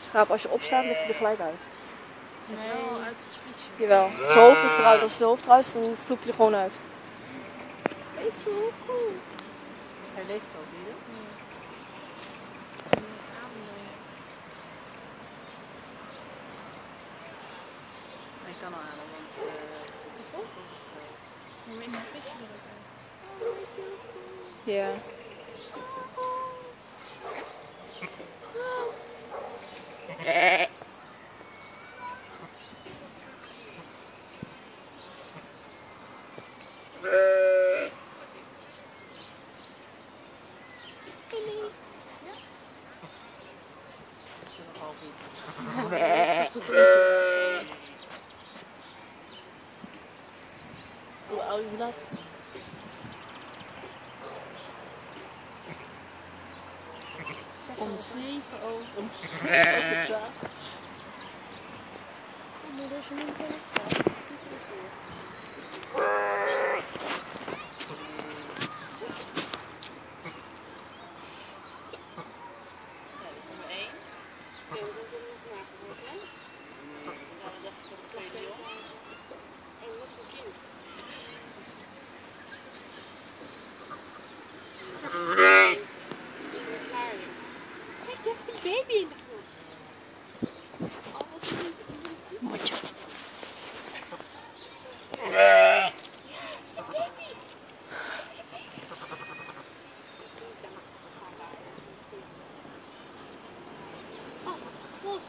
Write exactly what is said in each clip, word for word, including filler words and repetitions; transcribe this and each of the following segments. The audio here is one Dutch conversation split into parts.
Schaap, als je opstaat, ligt hij er gelijk uit. Hij is wel uit het fietsje. Jawel. Zijn hoofd is eruit. Als zijn hoofd eruit is, dan vloept hij er gewoon uit. Weet je hoe cool? Hij leeft al, zie je dat? Ja. Hij kan al ademen, want uh, is het kapot? Je meest een visje er ook uit. Ja. Hoe oud is dat? Om zeven over, om zes over twaalf. Oh, moeder, als je niet kan opstaan, dat is niet goed. Ja, dit is nummer één. Ja, we moeten er nog nagehoord, hè? Ja, dan dacht ik dat het tweede jongen. Oh, wat voor kind. Kijk, je hebt een baby in de voet. Oh, wat lief. Motje. Ja, het is een baby. Oh, bos.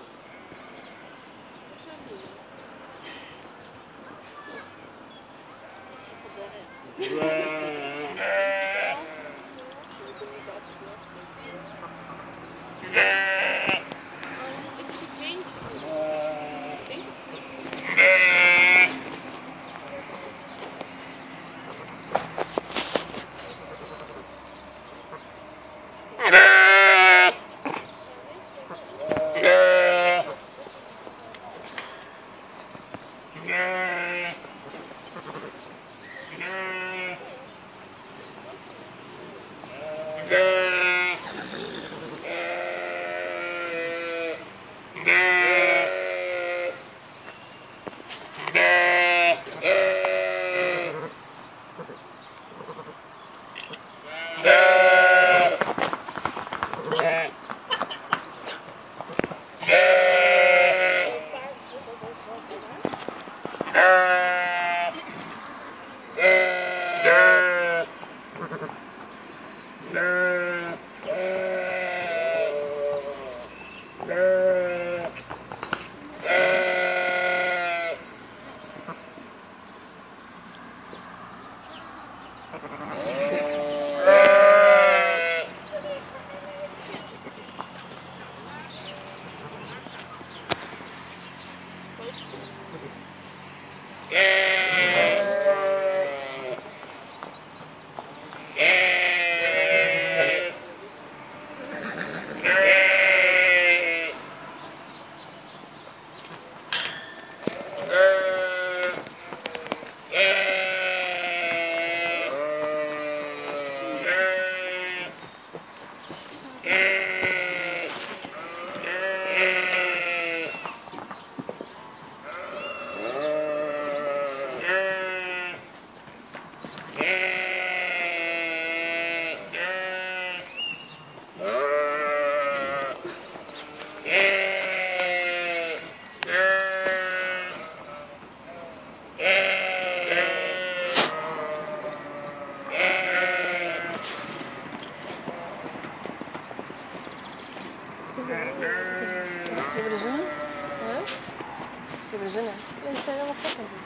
Hebben we er zin in? Huh? Hebben we er zin in? Ja, die zijn helemaal gek aan het doen.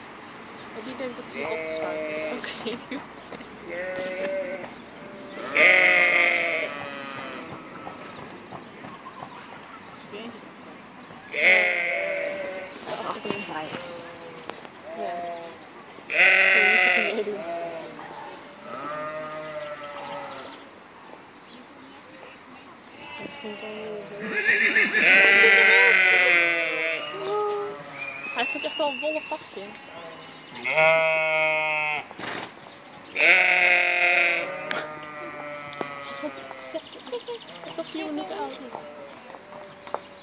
Ik die denk dat ze opgesluiten. Oké. Als het niet vrij is. Ja. Ik weet niet wat hij meedoet. Misschien kan je... Hij heeft ook echt wel een wollen vachtje. Alsof hij vier minuten oud is.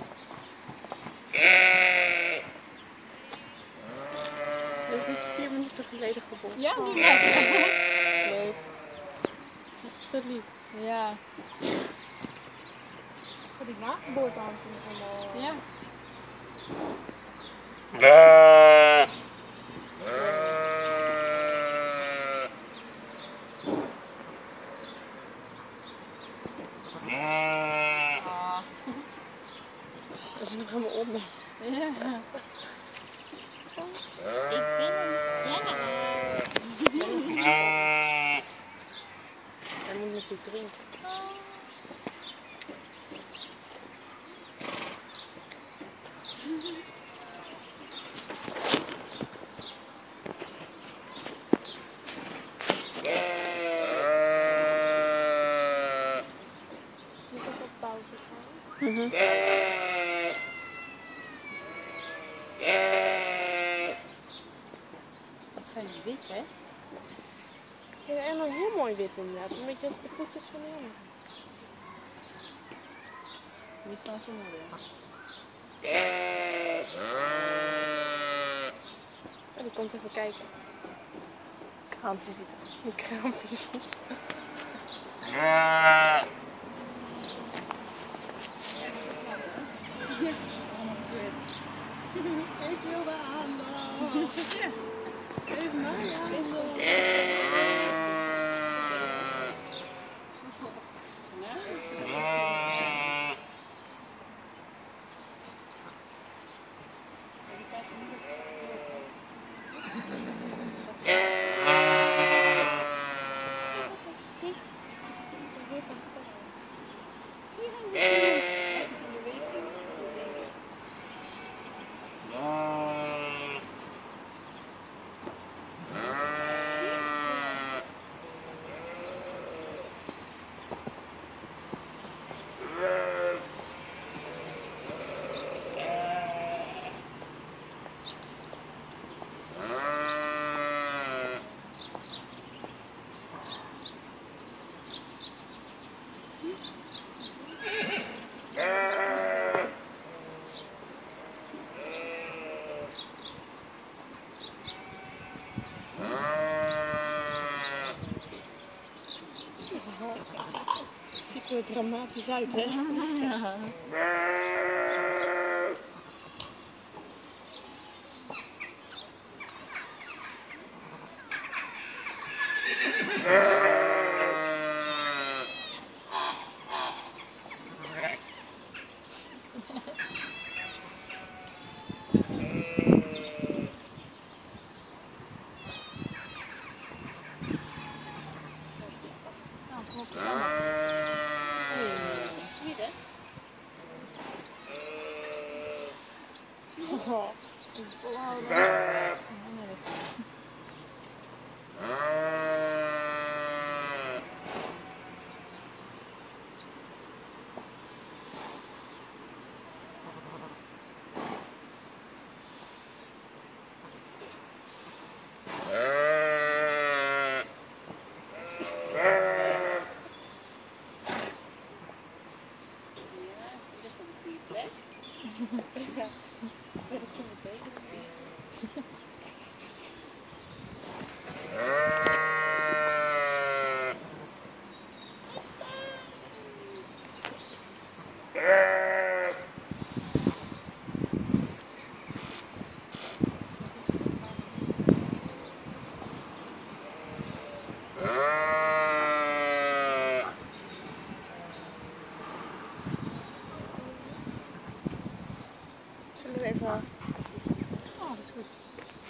Dat is niet vier minuten geleden geboren. Ja, nu net. Leuk. Te lief. Ja. Voor die nageboorte aan toen allemaal. Ja. Ah. Dat is nog helemaal onder. Ja. Ik ben niet klaar. Hij moet natuurlijk drinken. Moet ik op pauze gaan? Mhm. Wat zijn die wit, hè? Ja, en nog heel mooi wit inderdaad. Een beetje als de voetjes van de jongen. Die van zijn moeder. Oh, die komt even kijken. Kraamvisite. Een kraamvisite. Ik wil de aandacht. Ja. Geef mij aandacht. Het ziet er dramatisch uit, hè? Ja. Nou, kom op, kom op. Hier, hè? Oh, volhouden. Zullen we even... Oh, dat is goed.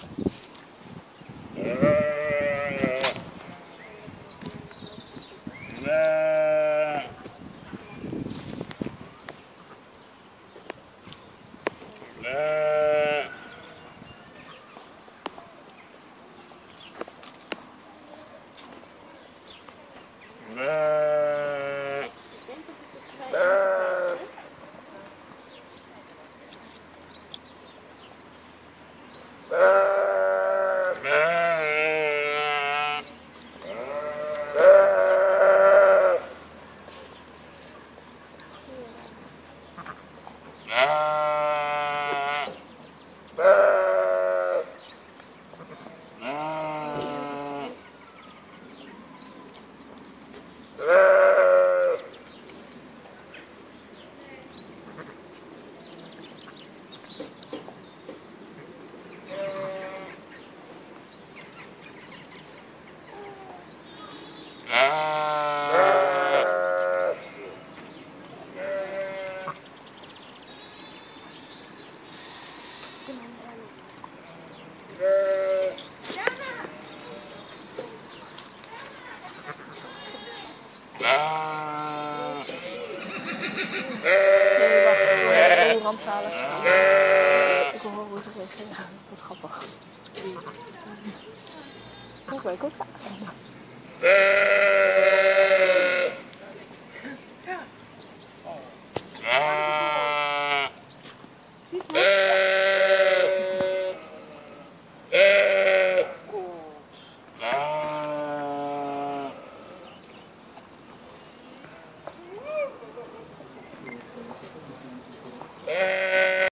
rampzalig. Ik wil horen hoe ze reageren. Dat is grappig. Ik weet ook zo.